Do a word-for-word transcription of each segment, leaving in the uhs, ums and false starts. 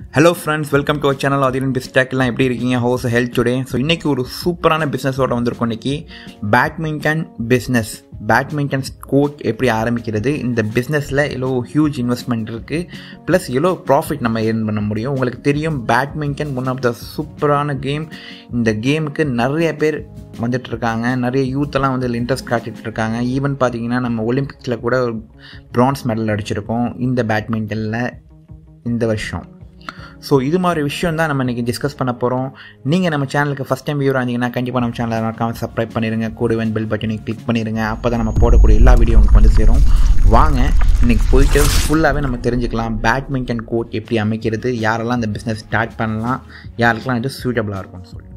Hello friends, welcome to our channel Athiran Biztech. எல்லாம் எப்படி இருக்கீங்க? How's the health today? So இன்னைக்கு ஒரு சூப்பரான பிசினஸோட வந்திருக்கோம். இன்னைக்கு பேட்மிண்டன் பிசினஸ், பேட்மிண்டன் கோர்ட் எப்படி ஆரம்பிக்கிறது, இந்த பிஸ்னஸில் எவ்வளோ ஹியூஜ் இன்வெஸ்ட்மெண்ட் இருக்குது, ப்ளஸ் எவ்வளோ ப்ராஃபிட் நம்ம ஏர்ன் பண்ண முடியும். உங்களுக்கு தெரியும் பேட்மிண்டன் ஒன் ஆஃப் த சூப்பரான கேம். இந்த கேமுக்கு நிறைய பேர் வந்துட்டு இருக்காங்க, நிறைய யூத்தெல்லாம் வந்து இன்ட்ரெஸ்ட் காட்டிகிட்டு இருக்காங்க. ஈவன் பார்த்தீங்கன்னா நம்ம ஒலிம்பிக்ஸில் கூட பிரான்ஸ் மெடல் அடிச்சிருக்கோம் இந்த பேட்மிண்டனில் இந்த வருஷம். ஸோ இது மாதிரி விஷயம் தான் நம்ம இன்றைக்கி டிஸ்கஸ் பண்ண போகிறோம். நீங்கள் நம்ம சேனலுக்கு ஃபஸ்ட் டைம் வியூராக இருந்தீங்கன்னா கண்டிப்பாக நம்ம சேனலை மறக்காம சப்ஸ்கிரைப் பண்ணிடுங்க, கூடவே பெல் பட்டனை கிளிக் பண்ணிடுங்க. அப்போ தான் நம்ம போடக்கூடிய எல்லா வீடியோ உங்களுக்கு வந்து சேரும். வாங்க இன்றைக்கி போயிட்டு ஃபுல்லாகவே நம்ம தெரிஞ்சுக்கலாம் பேட்மிண்டன் கோர்ட் எப்படி அமைக்கிறது, யாரெல்லாம் இந்த பிஸ்னஸ் ஸ்டார்ட் பண்ணலாம், யாருக்கெல்லாம் இது சூட்டபுளாக இருக்கும்னு சொல்லி.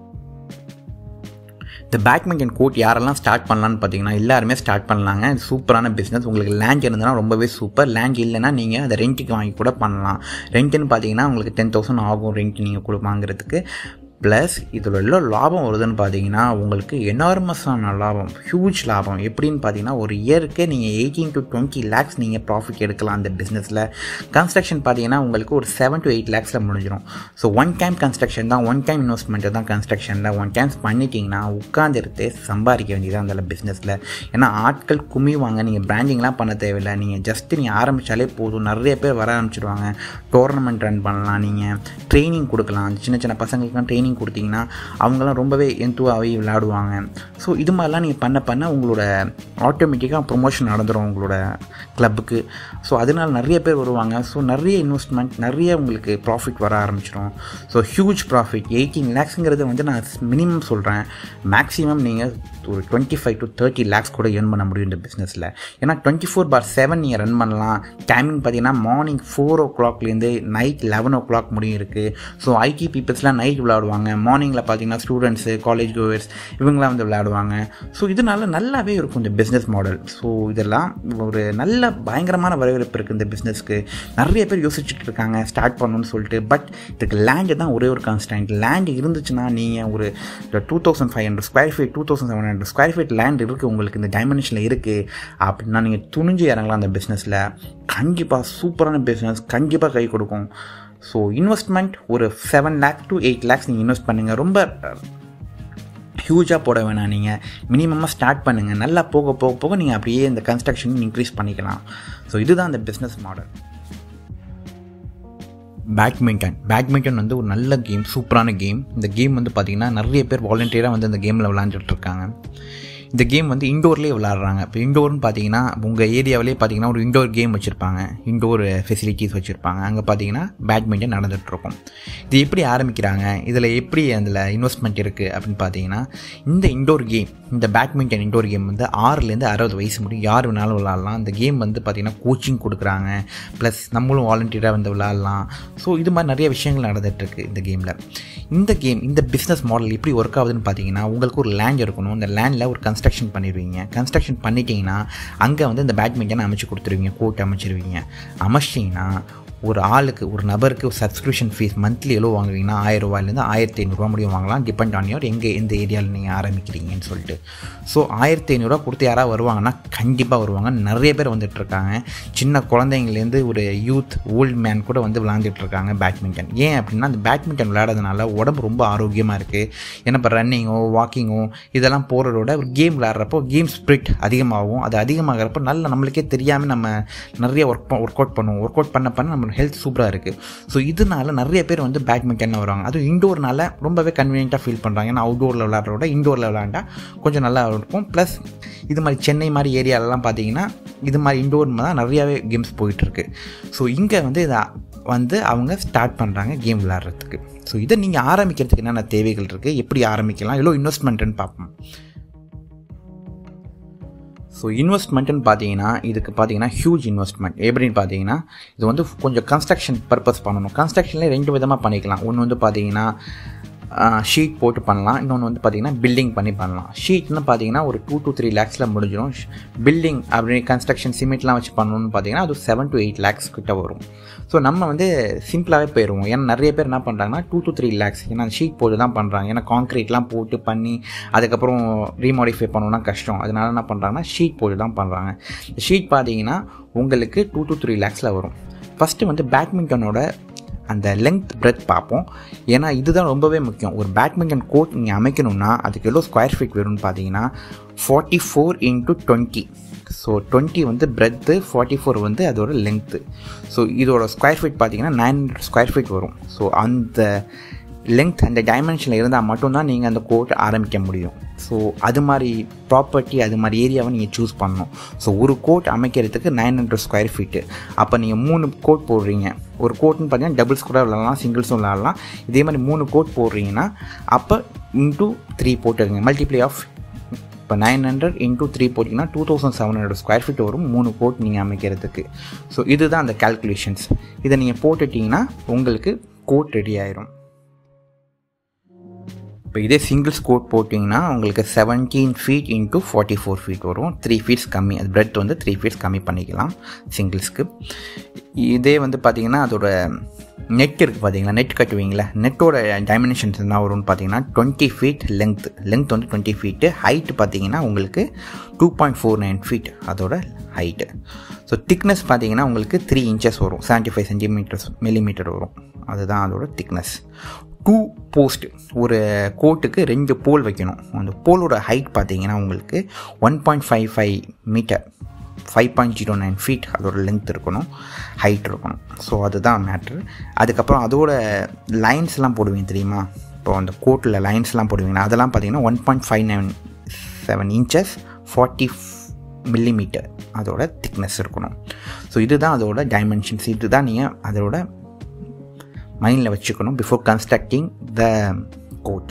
இந்த பேட்மிண்டன் கோர்ட் யாரெல்லாம் ஸ்டார்ட் பண்ணலான்னு பார்த்தீங்கன்னா எல்லாருமே ஸ்டார்ட் பண்ணலாங்க. இது சூப்பரான பிஸ்னஸ். உங்களுக்கு லேண்ட் இருந்ததுன்னா ரொம்பவே சூப்பர். லேண்ட் இல்லைன்னா நீங்கள் அதை ரெண்ட்டுக்கு வாங்கி கூட பண்ணலாம். ரெண்ட்டுன்னு பார்த்தீங்கன்னா உங்களுக்கு டென் தௌசண்ட் ஆகும் ரெண்ட் நீங்கள் கூட வாங்குறதுக்கு. ப்ளஸ் இதில் உள்ள லாபம் வருதுன்னு பார்த்தீங்கன்னா உங்களுக்கு எனார்மஸான லாபம், ஹியூஜ் லாபம். எப்படின்னு பார்த்தீங்கன்னா ஒரு இயருக்கு நீங்கள் எயிட்டீன் டு டுவெண்ட்டி லேக்ஸ் நீங்கள் ப்ராஃபிட் எடுக்கலாம் அந்த பிஸ்னஸில். கன்ஸ்ட்ரக்ஷன் பார்த்தீங்கன்னா உங்களுக்கு ஒரு செவன் டு எயிட் லேக்ஸில் முடிஞ்சிடும். ஸோ ஒன் டைம் கன்ஸ்ட்ரக்ஷன் தான், ஒன் டைம் இன்வெஸ்ட்மெண்ட்டு தான் கன்ஸ்ட்ரக்ஷனில். ஒன் டைம்ஸ் பண்ணிட்டீங்கன்னா உட்காந்துருத்து சம்பாதிக்க வேண்டியதான் அந்த பிஸ்னஸில். ஏன்னா ஆட்கள் குமிவாங்க, நீங்கள் பிராண்டிங்லாம் பண்ண தேவையில்லை. நீங்கள் ஜஸ்ட்டு நீங்கள் ஆரம்பித்தாலே போதும், நிறைய பேர் வர ஆரம்பிச்சிடுவாங்க. டோர்னமெண்ட் ரன் பண்ணலாம், நீங்கள் ட்ரைனிங் கொடுக்கலாம். சின்ன சின்ன பசங்களுக்குலாம் ட்ரைனிங் கொடுத்தீங்கன்னா அவங்களாம் ரொம்பவே எந்துவாகவே விளையாடுவாங்க. ஸோ இது மாதிரிலாம் நீங்கள் பண்ண பண்ண உங்களோட ஆட்டோமேட்டிக்காக ப்ரொமோஷன் நடந்துடும் உங்களோட கிளப்புக்கு. ஸோ அதனால் நிறைய பேர் வருவாங்க. ஸோ நிறைய இன்வெஸ்ட்மெண்ட், நிறைய உங்களுக்கு ப்ராஃபிட் வர ஆரம்பிச்சிடும். So huge profit. எயிட்டீன் லேக்ஸுங்கிறது வந்து நான் மினிமம் சொல்கிறேன். மேக்ஸிமம் நீங்கள் ஒரு twenty five to thirty lakhs கூட ஏர்ன் பண்ண முடியும் இந்த பிஸ்னஸில். ஏன்னா டுவெண்ட்டி ஃபோர் பார் செவன் நீங்கள் ரன் பண்ணலாம். டைமிங் பார்த்தீங்கன்னா மார்னிங் ஃபோர் ஓ கிளாக்லேருந்து நைட் லெவன் ஓ கிளாக் முடியும் இருக்குது. ஸோ ஐடி பீப்புள்ஸ்லாம் நைட் விளையாடுவாங்க, மார்னிங்கில் பார்த்தீங்கன்னா ஸ்டூடெண்ட்ஸு, காலேஜ் கோவர்ஸ் இவங்களாம் வந்து விளையாடுவாங்க. ஸோ இதனால நல்லாவே இருக்கும் இந்த பிஸ்னஸ் மாடல். ஸோ இதெல்லாம் ஒரு நல்ல பயங்கரமான வரவேற்பு இருக்குது இந்த பிஸ்னஸ்க்கு. நிறைய பேர் யோசிச்சுட்டு இருக்காங்க ஸ்டார்ட் பண்ணணும்னு சொல்லிட்டு. பட் இதுக்கு லேண்டு தான் ஒரே ஒரு கான்ஸ்டன்ட். லேண்டு இருந்துச்சுன்னா நீங்கள் ஒரு two thousand five hundred square feet two thousand seven hundred square feet land இருக்குது உங்களுக்கு இந்த டைமென்ஷனில் இருக்குது அப்படின்னா நீங்கள் துணிஞ்சு இறங்கலாம் அந்த பிஸ்னஸில். கண்டிப்பாக சூப்பரான பிஸ்னஸ், கண்டிப்பாக கை கொடுக்கும். ஸோ இன்வெஸ்ட்மெண்ட் ஒரு seven lakh to eight lakhs நீங்கள் இன்வெஸ்ட் பண்ணுங்கள். ரொம்ப ஹியூஜாக போட வேணாம், நீங்கள் மினிமமாக ஸ்டார்ட் பண்ணுங்கள். நல்லா போக போக போக நீங்கள் அப்படியே இந்த கன்ஸ்ட்ரக்ஷன் இன்க்ரீஸ் பண்ணிக்கலாம். ஸோ இதுதான் இந்த பிஸ்னஸ் மாடல். பேட்மிண்டன் பேட்மிண்டன் வந்து ஒரு நல்ல கேம், சூப்பரான கேம். இந்த கேம் வந்து பார்த்திங்கன்னா நிறைய பேர் வாலண்டியராக வந்து இந்த கேமில் விளாண்டுட்ருக்காங்க. இந்த கேம் வந்து இண்டோர்லேயே விளாட்றாங்க. இப்போ இண்டோர்னு பார்த்தீங்கன்னா உங்கள் ஏரியாவிலே பார்த்தீங்கன்னா ஒரு இண்டோர் கேம் வச்சுருப்பாங்க, இண்டோர் ஃபெசிலிட்டிஸ் வச்சுருப்பாங்க. அங்கே பார்த்தீங்கன்னா பேட்மிண்டன் நடந்துகிட்ருக்கும். இது எப்படி ஆரம்பிக்கிறாங்க, இதில் எப்படி அதில் இன்வெஸ்ட்மெண்ட் இருக்குது அப்படின்னு பார்த்தீங்கன்னா இந்த இண்டோர் கேம், இந்த பேட்மிண்டன் இண்டோர் கேம் வந்து ஆறுலேருந்து அறுபது வயசு முடியும் யார் வேணாலும் விளாட்லாம். இந்த கேம் வந்து பார்த்திங்கன்னா கோச்சிங் கொடுக்குறாங்க, ப்ளஸ் நம்மளும் வாலண்டியராக வந்து விளாட்லாம். ஸோ இது மாதிரி நிறைய விஷயங்கள் நடந்துகிட்ருக்கு இந்த கேமில். இந்த கேம், இந்த பிஸ்னஸ் மாடல் எப்படி ஒர்க் ஆகுதுன்னு பார்த்தீங்கன்னா உங்களுக்கு ஒரு லேண்ட் இருக்கணும். இந்த லேண்டில் ஒரு கன்ஸ்ட்ரக்ஷன் பண்ணிடுவீங்க. கன்ஸ்ட்ரக்ஷன் பண்ணிட்டீங்கன்னா அங்கே வந்து இந்த பேட்மிண்டன் அமைச்சு கொடுத்துருவீங்க, கோர்ட் அமைச்சிருவீங்க. அமைச்சிட்டிங்கன்னா ஒரு ஆளுக்கு, ஒரு நபருக்கு ஒரு சப்ஸ்கிரிப்ஷன் ஃபீஸ் மந்த்லி எவ்வளோ வாங்குவீங்கன்னா ஆயிரம் ரூபாயிலேருந்து ஆயிரத்தி ஐநூறுரூவா முடியும் வாங்கலாம், டிபெண்ட் ஆன் யோர் எங்கே எந்த ஏரியாவில் நீங்கள் ஆரம்பிக்கிறீங்கன்னு சொல்லிட்டு. ஸோ ஆயிரத்தி ஐநூறுரூவா கொடுத்து யாராவது வருவாங்கன்னா கண்டிப்பாக வருவாங்க. நிறைய பேர் வந்துட்டுருக்காங்க. சின்ன குழந்தைங்கலேருந்து ஒரு யூத், ஓல்டு மேன் கூட வந்து விளாண்டுட்டுருக்காங்க பேட்மிண்டன். ஏன் அப்படின்னா அந்த பேட்மிண்டன் விளையாடுறதுனால உடம்பு ரொம்ப ஆரோக்கியமாக இருக்குது. ஏன்னா இப்போ ரன்னிங்கோ வாக்கிங்கோ இதெல்லாம் போகிறதோட ஒரு கேம் விளையாடுறப்போ கேம் ஸ்பிரிட் அதிகமாகும். அது அதிகமாகிறப்போ நல்ல நம்மளுக்கே தெரியாமல் நம்ம நிறைய ஒர்க் ஒர்க் அவுட் பண்ணுவோம். ஒர்க் அவுட் பண்ண பண்ண நம்ம ஹெல்த் சூப்பராக இருக்குது. ஸோ இதனால நிறைய பேர் வந்து பேட்மிண்டன் வருவாங்க. அதுவும் இண்டோர்னால ரொம்பவே கன்வீனியண்ட்டாக ஃபீல் பண்ணுறாங்க. ஏன்னா அவுட்டோரில் விளையாடுறத விட இண்டோரில் விளையாண்டா கொஞ்சம் நல்லா இருக்கும். ப்ளஸ் இது மாதிரி சென்னை மாதிரி ஏரியாலலாம் பார்த்தீங்கன்னா இது மாதிரி இண்டோர் தான் நிறையாவே கேம்ஸ் போயிட்டுருக்கு. ஸோ இங்கே வந்து இதை வந்து அவங்க ஸ்டார்ட் பண்ணுறாங்க கேம் விளையாடுறதுக்கு. ஸோ இதை நீங்கள் ஆரம்பிக்கிறதுக்கு என்னென்ன தேவைகள் இருக்குது, எப்படி ஆரம்பிக்கலாம், எவ்வளோ இன்வெஸ்ட்மெண்ட்டுன்னு பார்ப்போம். ஸோ இன்வெஸ்ட்மெண்ட்டுன்னு பார்த்தீங்கன்னா இதுக்கு பார்த்தீங்கன்னா ஹியூஜ் இன்வெஸ்ட்மெண்ட். எப்படின்னு பார்த்தீங்கன்னா இது வந்து கொஞ்சம் கன்ஸ்ட்ரக்ஷன் பர்பஸ் பண்ணணும். கன்ஸ்ட்ரக்ஷன்லேயே ரெண்டு விதமாக பண்ணிக்கலாம். ஒன்று வந்து பார்த்தீங்கன்னா ஷீட் போட்டு பண்ணலாம், இன்னொன்று வந்து பார்த்திங்கன்னா பில்டிங் பண்ணி பண்ணலாம். ஷீட்னு பார்த்தீங்கன்னா ஒரு டூ டு த்ரீ லேக்ஸில் முடிஞ்சிடும். பில்டிங் அப்படி கன்ஸ்ட்ரக்ஷன் சிமெண்ட்லாம் வச்சு பண்ணணும்னு பார்த்தீங்கன்னா அது செவன் டு எயிட் லேக்ஸ் கிட்ட வரும். ஸோ நம்ம வந்து சிம்பிளாகவே போயிடுவோம். ஏன்னா நிறைய பேர் என்ன பண்ணுறாங்கன்னா டூ டு த்ரீ லேக்ஸ் ஏன்னா ஷீட் போட்டு தான் பண்ணுறாங்க. ஏன்னா கான்க்ரீட்லாம் போட்டு பண்ணி அதுக்கப்புறம் ரீமாடிஃபை பண்ணணும்னா கஷ்டம். அதனால என்ன பண்ணுறாங்கன்னா ஷீட் போட்டு தான் பண்ணுறாங்க. ஷீட் பார்த்தீங்கன்னா உங்களுக்கு டூ டு த்ரீ லேக்ஸில் வரும். ஃபஸ்ட்டு வந்து பேட்மிண்டனோட அந்த லென்த் பிரெத் பார்ப்போம். ஏன்னா இதுதான் ரொம்பவே முக்கியம். ஒரு பேட்மிண்டன் கோர்ட் நீங்கள் அமைக்கணும்னா அதுக்கு எவ்வளோ ஸ்கொயர் ஃபீட் வரும்னு பார்த்தீங்கன்னா forty four into twenty. So twenty வந்து பிரெத்து, ஃபார்ட்டி ஃபோர் வந்து அதோட லென்த்து. ஸோ இதோட ஸ்கொயர் ஃபீட் பார்த்தீங்கன்னா நைன் ஹண்ட்ரட் ஸ்கொயர் ஃபீட் வரும். ஸோ அந்த லென்த் அந்த டைமென்ஷனில் இருந்தால் மட்டும்தான் நீங்கள் அந்த கோர்ட் ஆரம்பிக்க முடியும். ஸோ அது மாதிரி ப்ராப்பர்ட்டி, அது மாதிரி ஏரியாவை நீங்கள் சூஸ் பண்ணணும். ஸோ ஒரு கோர்ட் அமைக்கிறதுக்கு நைன் ஹண்ட்ரட் ஸ்கொயர் ஃபீட்டு. அப்போ நீங்கள் மூணு கோர்ட் போடுறீங்க. ஒரு கோர்ட்னு பார்த்தீங்கன்னா டபுள்ஸ் கூட விளாட்லாம், சிங்கிள்ஸும் விளாட்லாம். இதே மாதிரி மூணு கோர்ட் போடுறீங்கன்னா அப்போ இன்டூ த்ரீ போட்டுருங்க. மல்டிப்ளை ஆஃப் இப்போ நைன் ஹண்ட்ரட் இன்டூ த்ரீ போட்டிங்கன்னா two thousand seven hundred square feet வரும் மூணு கோர்ட் நீங்கள் அமைக்கிறதுக்கு. ஸோ இதுதான் அந்த கால்குலேஷன்ஸ். இதை நீங்கள் போட்டுட்டிங்கன்னா உங்களுக்கு கோர்ட் ரெடி ஆயிரும். இப்போ இதே சிங்கிள்ஸ் கோட் போட்டிங்கன்னா உங்களுக்கு seventeen feet into forty four feet வரும். த்ரீ ஃபீட்ஸ் கம்மி, அது பிரெட் வந்து த்ரீ ஃபீட்ஸ் கம்மி பண்ணிக்கலாம் சிங்கிள்ஸ்க்கு. இதே வந்து பார்த்திங்கன்னா அதோட நெட் இருக்குது பார்த்தீங்களா, நெட் கட்டுவீங்களா, நெட்டோட டைமென்ஷன்ஸ் என்ன வரும்னு பார்த்தீங்கன்னா டுவெண்ட்டி ஃபீட் லென்த் லென்த் வந்து டுவெண்ட்டி ஃபீட்டு. ஹைட்டு பார்த்தீங்கன்னா உங்களுக்கு two point four nine feet அதோட ஹைட்டு. ஸோ திக்னஸ் பார்த்தீங்கன்னா உங்களுக்கு த்ரீ இன்ச்சஸ் வரும், செவன்ட்டி ஃபைவ் சென்டிமீட்டர்ஸ் மில்லிமீட்டர் வரும். அதுதான் அதோட திக்னஸ். டூ போஸ்ட், ஒரு கோட்டுக்கு ரெண்டு போல் வைக்கணும். அந்த போலோட ஹைட் பார்த்தீங்கன்னா உங்களுக்கு one point five five metre, five point zero nine feet அதோட லென்த் இருக்கணும், ஹைட் இருக்கணும். ஸோ அதுதான் மேட்ரு. அதுக்கப்புறம் அதோட லைன்ஸ்லாம் போடுவீங்க தெரியுமா, இப்போ அந்த கோட்டில் லைன்ஸ்லாம் போடுவீங்கன்னா அதெல்லாம் பார்த்தீங்கன்னா one point five nine seven inches forty millimetre அதோட திக்னஸ் இருக்கணும். ஸோ இதுதான் அதோட டைமென்ஷன்ஸ். இதுதான் நீங்கள் அதோட மைண்டில் வச்சுக்கணும் பிஃபோர் கன்ஸ்ட்ரக்டிங் த கோட்.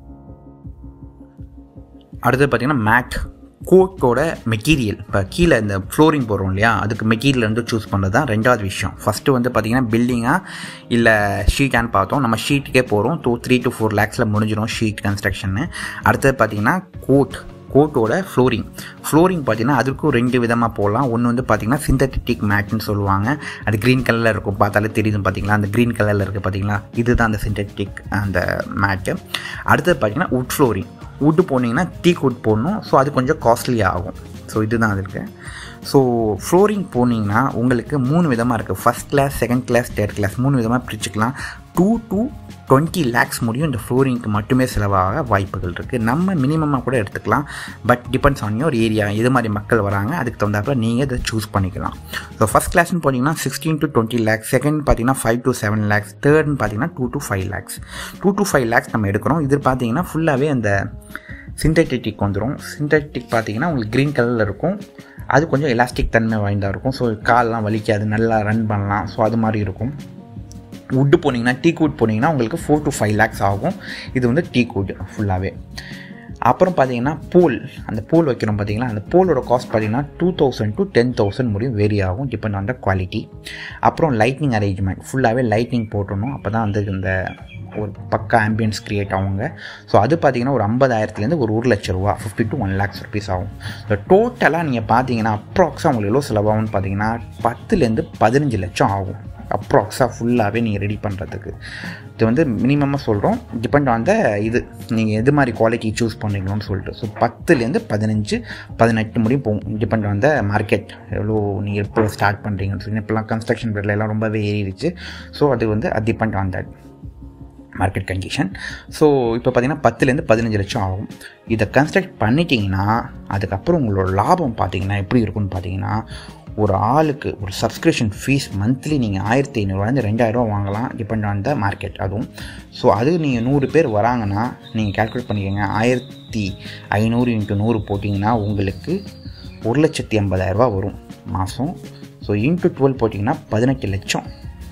அடுத்தது பார்த்திங்கன்னா மேட். கோட்டோட மெட்டீரியல், இப்போ கீழே இந்த ஃப்ளோரிங் போடுறோம் இல்லையா, அதுக்கு மெட்டீரியல் வந்து சூஸ் பண்ணுறது தான் ரெண்டாவது விஷயம். ஃபஸ்ட்டு வந்து பார்த்திங்கன்னா பில்டிங்காக இல்லை ஷீட்டான்னு பார்த்தோம். நம்ம ஷீட்டுக்கே போகிறோம். டூ த்ரீ டு ஃபோர் லேக்ஸில் முடிஞ்சிடும் ஷீட் கன்ஸ்ட்ரக்ஷன்னு. அடுத்தது பார்த்திங்கன்னா கோட் கோட்டோட ஃப்ளோரிங் ஃப்ளோரிங் பார்த்தீங்கன்னா அதுக்கும் ரெண்டு விதமாக போடலாம். ஒன்று வந்து பார்த்திங்கன்னா சிந்தட்டிக் மேட்னு சொல்லுவாங்க. அது க்ரீன் கலரில் இருக்கும், பார்த்தாலே தெரியுது பார்த்தீங்களா, அந்த க்ரீன் கலரில் இருக்குது பார்த்தீங்களா, இதுதான் அந்த சிந்தட்டிக் அந்த மேட்டு. அடுத்தது பார்த்திங்கன்னா உட் ஃப்ளோரிங். உட்டு போனீங்கன்னா டீக் உட் போடணும். ஸோ அது கொஞ்சம் காஸ்ட்லி ஆகும். ஸோ இதுதான் அது இருக்குது. ஸோ ஃப்ளோரிங் போனீங்கன்னா உங்களுக்கு மூணு விதமாக இருக்குது. First class, second class, third class, மூணு விதமாக பிரிச்சுக்கலாம். டூ டூ டுவெண்ட்டி லேக்ஸ் முடியும் இந்த ஃப்ளோரிங்க்கு மட்டுமே செலவாக வாய்ப்புகள் இருக்குது. நம்ம மினிமமாக கூட எடுத்துக்கலாம். But depends on your area, எது மாதிரி மக்கள் வராங்க அதுக்கு தகுந்தாப்புல நீங்கள் இதை சூஸ் பண்ணிக்கலாம். ஸோ ஃபஸ்ட் கிளாஸ்னு போட்டிங்கன்னா sixteen to twenty lakhs, second பார்த்தீங்கன்னா ஃபைவ் டு செவன் லேக்ஸ், தேர்ட்னு பார்த்தீங்கன்னா two to five lakhs two to five lakhs நம்ம எடுக்கிறோம். இது பார்த்தீங்கன்னா ஃபுல்லாகவே அந்த சிந்தட்டிக் வந்துடும். சிந்தட்டிக் பார்த்தீங்கன்னா உங்களுக்கு க்ரீன் கலரில் இருக்கும். அது கொஞ்சம் எலாஸ்டிக் தன்மை வாய்ந்ததாக இருக்கும். ஸோ கால்லாம் வலிக்காது, நல்லா ரன் பண்ணலாம். ஸோ அது மாதிரி இருக்கும். வுட்டு போனீங்கன்னா டீக் வுட் போனீங்கன்னா உங்களுக்கு ஃபோர் டு ஃபைவ் லேக்ஸ் ஆகும். இது வந்து டீக் வுட் ஃபுல்லாகவே. அப்புறம் பார்த்தீங்கன்னா போல், அந்த போல் வைக்கிறோம் பார்த்தீங்களா, அந்த போலோட காஸ்ட் பார்த்தீங்கன்னா two thousand to ten thousand முடியும் வேரி ஆகும், டிபெண்ட் ஆன் த குவாலிட்டி. அப்புறம் லைட்னிங் அரேஞ்ச்மெண்ட், ஃபுல்லாகவே லைட்னிங் போட்டணும். அப்போ தான் வந்து இந்த ஒரு பக்கா ஆம்பியன்ஸ் க்ரியேட் ஆகுங்க. ஸோ அது பார்த்தீங்கன்னா ஒரு ஐம்பதாயிரத்துலேருந்து ஒரு ஒரு லட்ச ரூபா, fifty to one lakhs rupees ஆகும். ஸோ டோட்டலாக நீங்கள் பார்த்தீங்கன்னா அப்ராக்ஸாக உங்களுக்கு எவ்வளோ செலவாகும்னு பார்த்தீங்கன்னா பத்துலேருந்து பதினஞ்சு லட்சம் ஆகும் அப்ராக்ஸாக ஃபுல்லாகவே நீங்கள் ரெடி பண்ணுறதுக்கு. இது வந்து மினிமமாக சொல்கிறோம், டிபெண்ட் ஆன் த இது நீங்கள் எது மாதிரி குவாலிட்டி சூஸ் பண்ணுறீங்களோன்னு சொல்லிட்டு. ஸோ பத்துலேருந்து பதினஞ்சு பதினெட்டு முடியும் போகும், டிபெண்ட் ஆன் த மார்க்கெட், எவ்வளோ நீங்கள் எப்போ ஸ்டார்ட் பண்ணுறீங்கன்னு சொல்லி. இப்போலாம் கன்ஸ்ட்ரக்ஷன் ரேட்ல எல்லாம் ரொம்பவே ஏறிடுச்சு. ஸோ அது வந்து அது depend on that market condition. So இப்போ பார்த்தீங்கன்னா பத்துலேருந்து பதினஞ்சு லட்சம் ஆகும். இதை கன்ஸ்ட்ரக்ட் பண்ணிட்டீங்கன்னா அதுக்கப்புறம் உங்களோட லாபம் பார்த்தீங்கன்னா எப்படி இருக்குன்னு பார்த்தீங்கன்னா, ஒரு ஆளுக்கு ஒரு சப்ஸ்கிரிப்ஷன் ஃபீஸ் மந்த்லி நீங்கள் ஆயிரத்தி ஐநூறுவாலேருந்து ரெண்டாயிரரூவா வாங்கலாம், டிபெண்ட் ஆன் த மார்க்கெட் அதுவும். ஸோ அது நீங்கள் நூறு பேர் வராங்கன்னா நீங்கள் கேல்குலேட் பண்ணிக்கோங்க, ஆயிரத்தி ஐநூறு இன்ட்டு நூறு போட்டிங்கன்னா உங்களுக்கு ஒரு லட்சத்தி ஐம்பதாயிரரூபா வரும் மாதம். ஸோ இன்ட்டு டுவெல் போட்டிங்கன்னா பதினெட்டு லட்சம்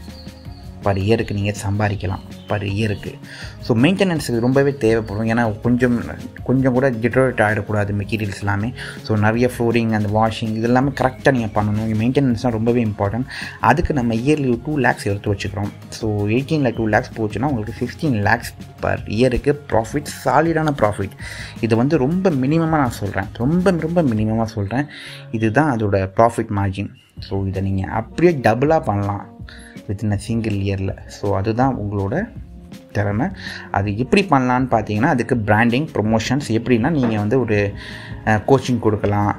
பர் இயருக்கு நீங்கள் சம்பாதிக்கலாம் பர் இயருக்கு. ஸோ மெயின்டெனன்ஸுக்கு ரொம்பவே தேவைப்படும். ஏன்னா கொஞ்சம் கொஞ்சம் கூட டிட்ரோரேட் ஆகிடக்கூடாது மெட்டீரியல்ஸ் எல்லாமே. ஸோ நிறைய ஃப்ளோரிங், அந்த வாஷிங் இது எல்லாமே கரெக்டாக நீங்கள் பண்ணணும். மெயின்டெனன்ஸ்லாம் ரொம்பவே இம்பார்ட்டன்ட். அதுக்கு நம்ம இயர்லி டூ லேக்ஸ் எடுத்து வச்சுக்கிறோம். ஸோ எயிட்டீனில் டூ லேக்ஸ் போச்சுன்னா உங்களுக்கு சிக்ஸ்டீன் லேக்ஸ் பர் இயருக்கு ப்ராஃபிட், சாலிடான ப்ராஃபிட். இது வந்து ரொம்ப மினிமமாக நான் சொல்கிறேன், ரொம்ப ரொம்ப மினிமமாக சொல்கிறேன். இதுதான் அதோட ப்ராஃபிட் மார்ஜின். ஸோ இதை நீங்கள் அப்படியே டபுளாக பண்ணலாம் வித்தின் அ சிங்கிள் இயரில். ஸோ அதுதான் உங்களோட திறமை. அது எப்படி பண்ணலான்னு பார்த்தீங்கன்னா அதுக்கு பிராண்டிங், ப்ரொமோஷன்ஸ் எப்படின்னா நீங்கள் வந்து ஒரு கோச்சிங் கொடுக்கலாம்,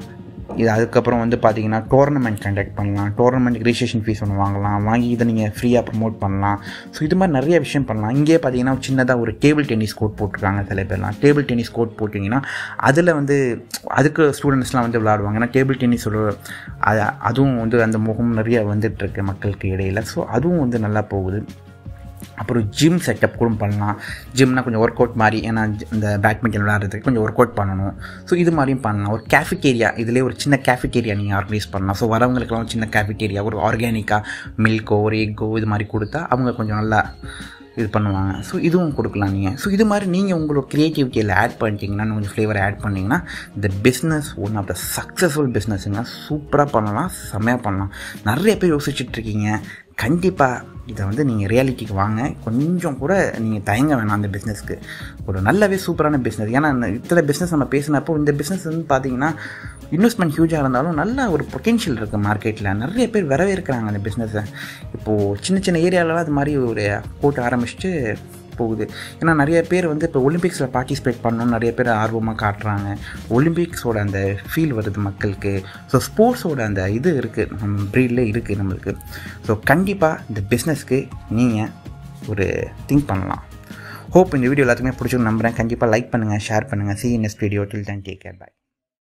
இது அதுக்கப்புறம் வந்து பார்த்தீங்கன்னா டோர்னமெண்ட் கண்டக்ட் பண்ணலாம், டோர்னமெண்ட்டுக்கு ரிஜிஸ்ட்ரேஷன் ஃபீஸ் ஒன்று வாங்கலாம், வாங்கி இதை நீங்கள் ஃப்ரீயாக ப்ரமோட் பண்ணலாம். ஸோ இது மாதிரி நிறைய விஷயம் பண்ணலாம். இங்கே பார்த்தீங்கன்னா சின்னதாக ஒரு டேபிள் டென்னிஸ் கோர்ட் போட்டிருக்காங்க சில பேர்லாம். டேபிள் டென்னிஸ் கோர்ட் போட்டிங்கன்னா அதில் வந்து அதுக்கு ஸ்டூடெண்ட்ஸ்லாம் வந்து விளையாடுவாங்க. ஏன்னா டேபிள் டென்னிஸோட அது அதுவும் வந்து அந்த முகம் நிறைய வந்துட்டுருக்கு மக்களுக்கு இடையில். ஸோ அதுவும் வந்து நல்லா போகுது. அப்புறம் ஜிம் செட்டப் கூட பண்ணலாம். ஜிம்னால் கொஞ்சம் ஒர்க் அவுட் மாதிரி, ஏன்னா இந்த பேட்மிண்டன் விளையாடுறதுக்கு கொஞ்சம் ஒர்க் அவுட் பண்ணணும். ஸோ இது மாதிரியும் பண்ணலாம். ஒரு கேஃபிடேரியா, இதிலே ஒரு சின்ன கேஃபிடேரியா நீங்கள் ஆர்கனைஸ் பண்ணலாம். ஸோ வரவங்களுக்குலாம் ஒரு சின்ன கேஃபிடேரியா, ஒரு ஆர்கானிக்காக மில்கோ ஒரு எக்கோ இது மாதிரி கொடுத்தா அவங்க கொஞ்சம் நல்லா இது பண்ணுவாங்க. ஸோ இதுவும் கொடுக்கலாம் நீங்கள். ஸோ இது மாதிரி நீங்கள் உங்களோட க்ரியேட்டிவிட்டியில் ஆட் பண்ணிட்டீங்கன்னா, கொஞ்சம் ஃப்ளேவர் ஆட் பண்ணிங்கன்னா இந்த business one of the successful பிஸ்னஸுங்க. சூப்பராக பண்ணலாம், செம்மையாக பண்ணலாம். நிறைய பேர் யோசிச்சுட்ருக்கீங்க. கண்டிப்பாக இதை வந்து நீங்கள் ரியாலிட்டிக்கு வாங்க. கொஞ்சம் கூட நீங்கள் தயங்க வேணாம் அந்த பிஸ்னஸ்க்கு. ஒரு நல்லாவே சூப்பரான பிஸ்னஸ். ஏன்னா இத்தனை பிஸ்னஸ் நம்ம பேசினப்போ இந்த பிஸ்னஸ் வந்து பார்த்தீங்கன்னா இன்வெஸ்ட்மெண்ட் ஹியூஜாக இருந்தாலும் நல்ல ஒரு பொட்டென்ஷியல் இருக்குது மார்க்கெட்டில். நிறைய பேர் வரவேற்கிறாங்க அந்த பிஸ்னஸை. இப்போது சின்ன சின்ன ஏரியாவிலலாம் அது மாதிரி ஒரு போட்டு ஆரம்பிச்சுட்டு போகுது. ஏன்னா நிறைய பேர் வந்து இப்போ ஒலிம்பிக்ஸில் பார்ட்டிசிபேட் பண்ணணும்னு நிறைய பேர் ஆர்வமாக காட்டுறாங்க. ஒலிம்பிக்ஸோட அந்த ஃபீல் வருது மக்களுக்கு. ஸோ ஸ்போர்ட்ஸோட அந்த இது இருக்குது, நம்ம ப்ரீட்லே இருக்குது நம்மளுக்கு. ஸோ கண்டிப்பாக இந்த பிஸ்னஸ்க்கு நீங்கள் ஒரு திங்க் பண்ணலாம். ஹோப் இந்த வீடியோ எல்லாத்துக்குமே பிடிச்சிருக்கு நம்புகிறேன். கண்டிப்பாக லைக் பண்ணுங்கள், ஷேர் பண்ணுங்கள். see you in next video. Till then, take care. Bye.